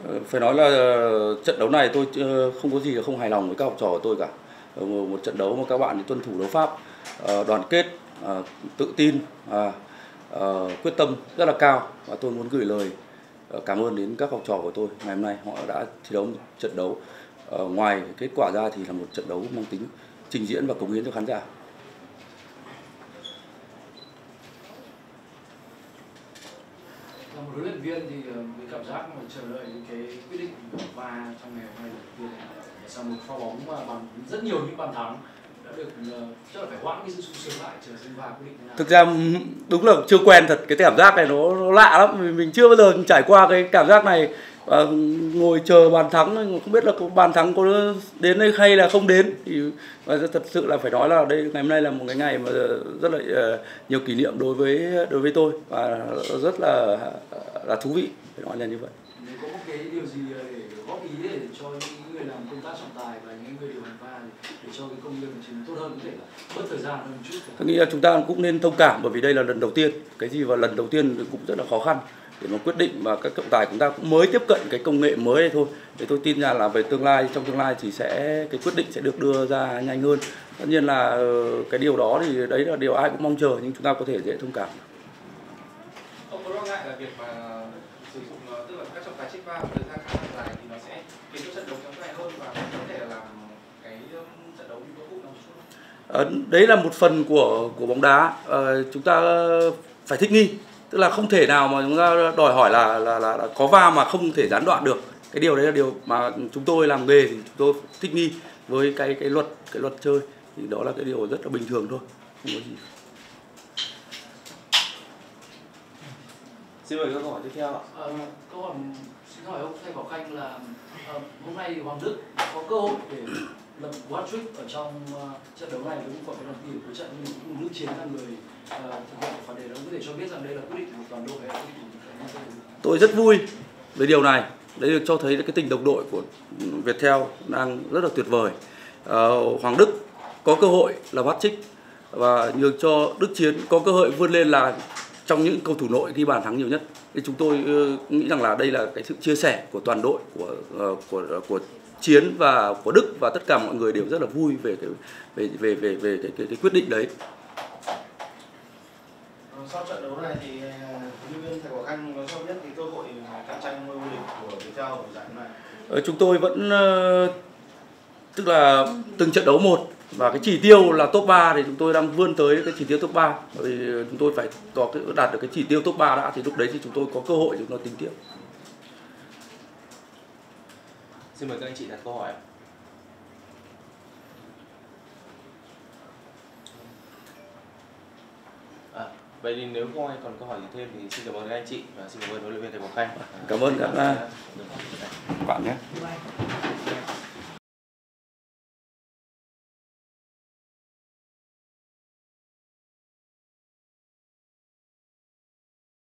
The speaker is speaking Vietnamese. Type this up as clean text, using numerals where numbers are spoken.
Phải nói là trận đấu này tôi không có gì là không hài lòng với các học trò của tôi cả. Một trận đấu mà các bạn thì tuân thủ đấu pháp, đoàn kết, tự tin, quyết tâm rất là cao, và tôi muốn gửi lời cảm ơn đến các học trò của tôi. Ngày hôm nay họ đã thi đấu một trận đấu, ngoài kết quả ra thì là một trận đấu mang tính trình diễn và cống hiến cho khán giả. Là một huấn luyện viên thì với cảm giác mà chờ đợi cái quyết định của VAR trong ngày hôm nay là sau một pha bóng mà bằng rất nhiều những bàn thắng đã được chắc là phải hoãn cái sự sung sướng lại, chờ xem VAR quyết định thế nào. Thực ra đúng là chưa quen thật, cái cảm giác này nó lạ lắm, mình chưa bao giờ trải qua cái cảm giác này. Ngồi chờ bàn thắng, không biết là có bàn thắng có đến hay là không đến, thì và thật sự là phải nói là đây ngày hôm nay là một cái ngày mà rất là nhiều kỷ niệm đối với tôi, và rất là thú vị, phải nói là như vậy. Nếu có một cái điều gì để góp ý để cho những người làm công tác trọng tài và những người điều hành VAR để cho cái công việc của chúng tốt hơn, có thể là bớt thời gian hơn một chút? Tôi nghĩ là chúng ta cũng nên thông cảm, bởi vì đây là lần đầu tiên, cái gì vào lần đầu tiên cũng rất là khó khăn để mà quyết định, và các trọng tài chúng ta cũng mới tiếp cận cái công nghệ mới này thôi. Thì tôi tin ra là về trong tương lai thì cái quyết định sẽ được đưa ra nhanh hơn. Tất nhiên là cái điều đó thì đấy là điều ai cũng mong chờ, nhưng chúng ta có thể dễ thông cảm. Ông có lo ngại là việc mà sử dụng tức là các trọng tài check VAR thời gian khá là dài thì nó sẽ khiến cho trận đấu kéo dài hơn và có thể là làm cái trận đấu bị vỡ vụn một chút? Đấy là một phần của bóng đá, chúng ta phải thích nghi, tức là không thể nào mà chúng ta đòi hỏi là có VAR mà không thể gián đoạn được. Cái điều đấy là điều mà chúng tôi làm nghề thì chúng tôi thích nghi với cái luật chơi, thì đó là cái điều rất là bình thường thôi, không có gì. Xin mời câu hỏi tiếp theo ạ. Câu hỏi xin hỏi ông thầy Bảo Khanh là hôm nay Hoàng Đức có cơ hội để lập hat-trick ở trong trận đấu này, cũng còn cái lần điểm của trận, nhưng Đức Chiến là người thực hiện phản đề đó, có thể cho biết rằng đây là quyết định của toàn đội hay quyết định của Tôi rất vui với điều này, đấy cho thấy cái tình đồng đội của Viettel đang rất là tuyệt vời. Hoàng Đức có cơ hội là hat-trick và nhường cho Đức Chiến có cơ hội vươn lên là trong những cầu thủ nội ghi bàn thắng nhiều nhất. Thì chúng tôi nghĩ rằng là đây là cái sự chia sẻ của toàn đội, của Chiến và của Đức, và tất cả mọi người đều rất là vui về cái quyết định đấy. Sau trận đấu này thì huấn luyện viên thầy Bảo Khanh có cho biết cái cơ hội cạnh tranh ngôi vô địch của Viettel ở giải này? Chúng tôi vẫn tức là từng trận đấu một, và cái chỉ tiêu là top 3 thì chúng tôi đang vươn tới cái chỉ tiêu top 3, bởi vì chúng tôi phải đạt được cái chỉ tiêu top 3 đã, thì lúc đấy thì chúng tôi có cơ hội chúng tôi tính tiếp. Xin mời các anh chị đặt câu hỏi ạ. Vậy thì nếu không ai còn câu hỏi gì thêm thì xin cảm ơn các anh chị và xin cảm ơn huấn luyện viên thầy Bảo Khanh. Cảm ơn các bạn nhé.